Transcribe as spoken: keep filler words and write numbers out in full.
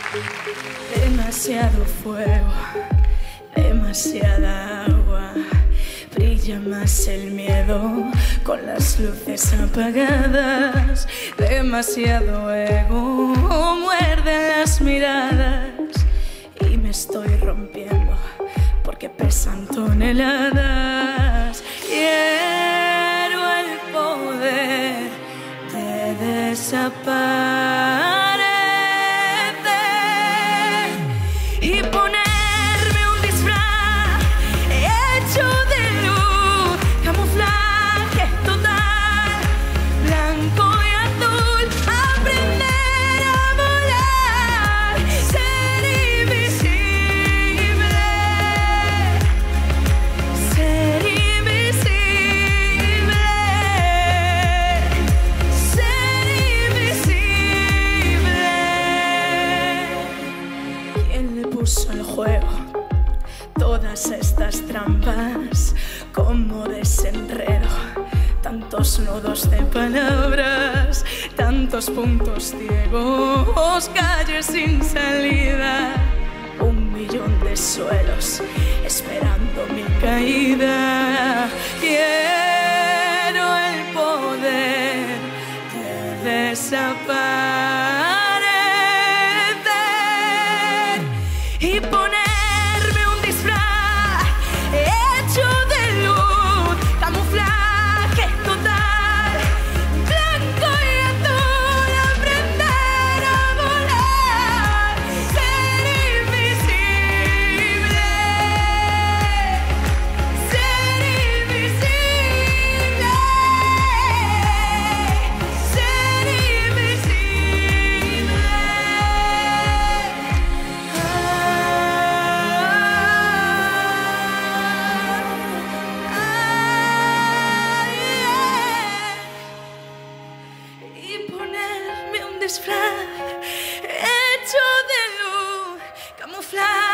Demasiado fuego, demasiada agua. Brilla más el miedo con las luces apagadas. Demasiado ego, muerde las miradas. Y me estoy rompiendo porque pesan toneladas. Quiero el poder de desaparecer y ponerme un disfraz hecho de luz, camuflaje total, blanco y azul, aprender a volar, ser invisible, ser invisible, ser invisible. ¿Quién le puso el juego? Todas estas trampas, como desenredo, tantos nudos de palabras, tantos puntos ciegos, calles sin salida, un millón de suelos esperando mi caída. Quiero el poder de desaparecer y ponerme un disfraz hecho de luz, camuflaje total, blanco y azul, aprender a volar, ser invisible, ser invisible, ser invisible. Y ponerme un disfraz hecho de luz, camuflaje